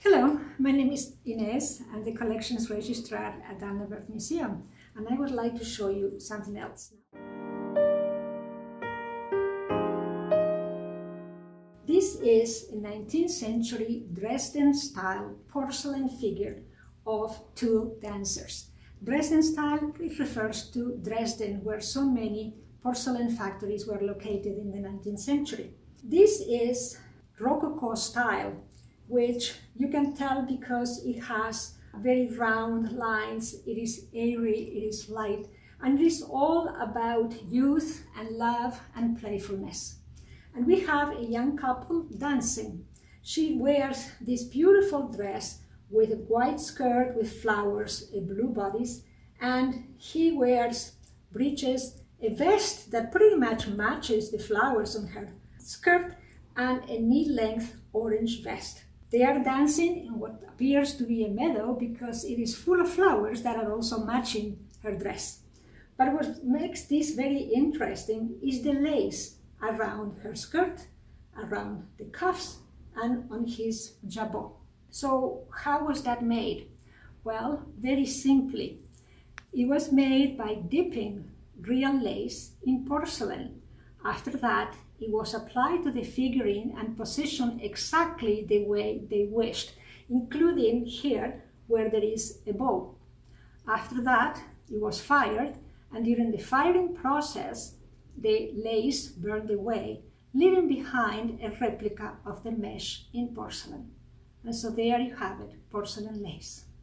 Hello, my name is Ines. I'm the Collections Registrar at Danneberg Museum, and I would like to show you something else now. This is a 19th century Dresden-style porcelain figure of two dancers. Dresden style refers to Dresden, where so many porcelain factories were located in the 19th century. This is Rococo style, which you can tell because it has very round lines, it is airy, it is light, and it is all about youth and love and playfulness. And we have a young couple dancing. She wears this beautiful dress with a white skirt with flowers, a blue bodice, and he wears breeches, a vest that pretty much matches the flowers on her skirt, and a knee-length orange vest. They are dancing in what appears to be a meadow because it is full of flowers that are also matching her dress. But what makes this very interesting is the lace around her skirt, around the cuffs, and on his jabot. So how was that made? Well, very simply. It was made by dipping real lace in porcelain. After that, it was applied to the figurine and positioned exactly the way they wished, including here where there is a bow. After that, it was fired, and during the firing process, the lace burned away, leaving behind a replica of the mesh in porcelain. And so there you have it, porcelain lace.